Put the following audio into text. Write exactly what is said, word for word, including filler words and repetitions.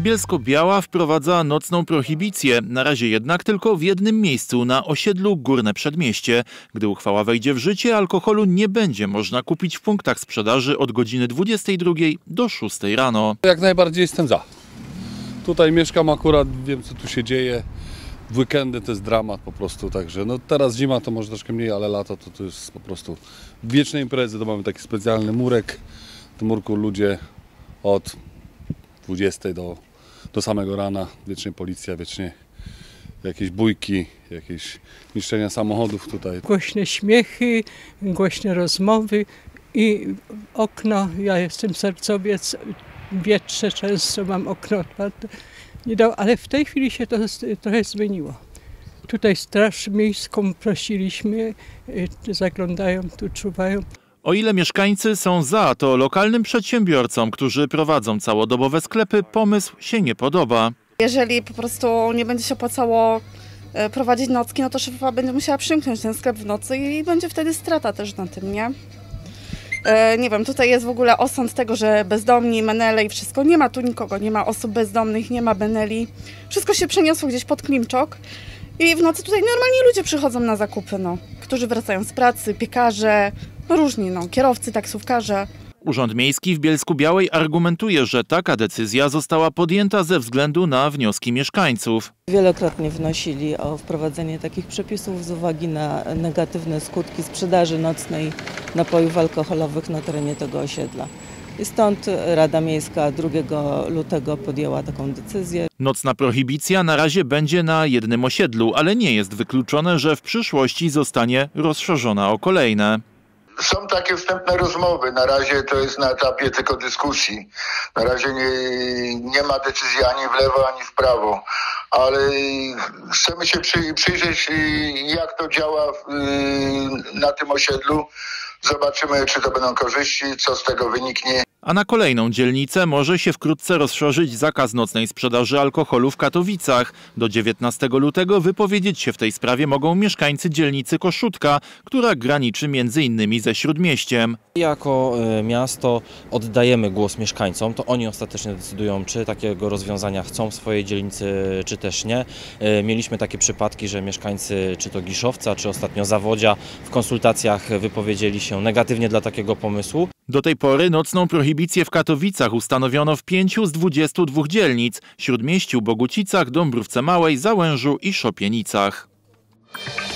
Bielsko-Biała wprowadza nocną prohibicję, na razie jednak tylko w jednym miejscu, na osiedlu Górne Przedmieście. Gdy uchwała wejdzie w życie, alkoholu nie będzie można kupić w punktach sprzedaży od godziny dwudziestej drugiej do szóstej rano. Jak najbardziej jestem za. Tutaj mieszkam akurat, wiem co tu się dzieje. W weekendy to jest dramat po prostu, także no teraz zima to może troszkę mniej, ale lato to, to jest po prostu wieczne imprezy, to mamy taki specjalny murek. W tym murku ludzie od dwudziestej do, do samego rana, wiecznie policja, wiecznie jakieś bójki, jakieś niszczenia samochodów tutaj. Głośne śmiechy, głośne rozmowy i okno, ja jestem sercowiec, wietrze często, mam okno otwarte. Nie dał, ale w tej chwili się to trochę zmieniło. Tutaj Straż Miejską prosiliśmy, zaglądają, tu czuwają. O ile mieszkańcy są za, to lokalnym przedsiębiorcom, którzy prowadzą całodobowe sklepy, pomysł się nie podoba. Jeżeli po prostu nie będzie się opłacało prowadzić nocki, no to szefowa będzie musiała przymknąć ten sklep w nocy i będzie wtedy strata też na tym, nie? Nie wiem, tutaj jest w ogóle osąd tego, że bezdomni, menele i wszystko. Nie ma tu nikogo, nie ma osób bezdomnych, nie ma meneli. Wszystko się przeniosło gdzieś pod Klimczok i w nocy tutaj normalnie ludzie przychodzą na zakupy, no, którzy wracają z pracy, piekarze, no różni, no, kierowcy, taksówkarze. Urząd Miejski w Bielsku-Białej argumentuje, że taka decyzja została podjęta ze względu na wnioski mieszkańców. Wielokrotnie wnosili o wprowadzenie takich przepisów z uwagi na negatywne skutki sprzedaży nocnej napojów alkoholowych na terenie tego osiedla. I stąd Rada Miejska drugiego lutego podjęła taką decyzję. Nocna prohibicja na razie będzie na jednym osiedlu, ale nie jest wykluczone, że w przyszłości zostanie rozszerzona o kolejne. Są takie wstępne rozmowy, na razie to jest na etapie tylko dyskusji. Na razie nie, nie ma decyzji ani w lewo, ani w prawo, ale chcemy się przy, przyjrzeć, jak to działa na tym osiedlu. Zobaczymy, czy to będą korzyści, co z tego wyniknie. A na kolejną dzielnicę może się wkrótce rozszerzyć zakaz nocnej sprzedaży alkoholu w Katowicach. Do dziewiętnastego lutego wypowiedzieć się w tej sprawie mogą mieszkańcy dzielnicy Koszutka, która graniczy między innymi ze Śródmieściem. Jako miasto oddajemy głos mieszkańcom, to oni ostatecznie decydują, czy takiego rozwiązania chcą w swojej dzielnicy, czy też nie. Mieliśmy takie przypadki, że mieszkańcy czy to Giszowca, czy ostatnio Zawodzia w konsultacjach wypowiedzieli się negatywnie dla takiego pomysłu. Do tej pory nocną prohibicję w Katowicach ustanowiono w pięciu z dwudziestu dwóch dzielnic – Śródmieściu, Bogucicach, Dąbrówce Małej, Załężu i Szopienicach.